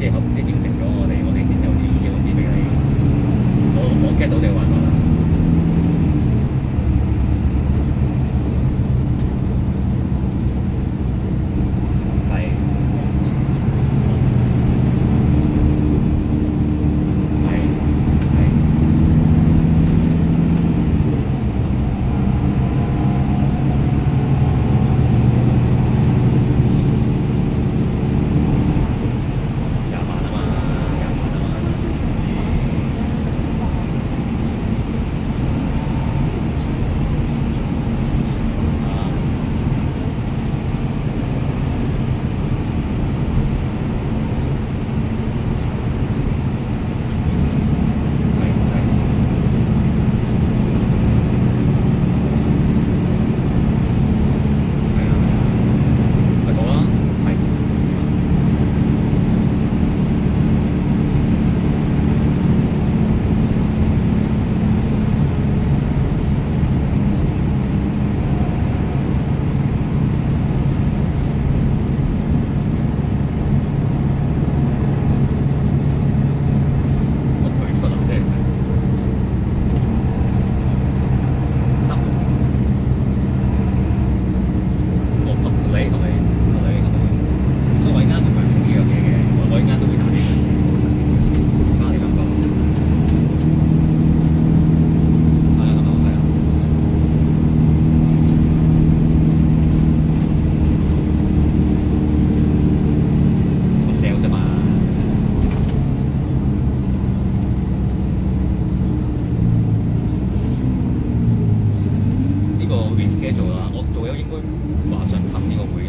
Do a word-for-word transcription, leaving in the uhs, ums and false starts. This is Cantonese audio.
即係合即係應承咗我哋，我哋先有啲 P O C 俾你。我我 get 到你嘅玩法啦。係係係。廿萬啊嘛，廿萬啊嘛，啊，係係係啊係啊，咪好啦，係。我退出啊，即係得我合理合理合理合理，所以我依家唔係做呢樣嘢嘅，我我依家都會打呢嘅，翻嚟感覺係啊係啊係啊，我 sell 啫嘛。呢個 reschedule 啦，我做咗應該話想噴呢個會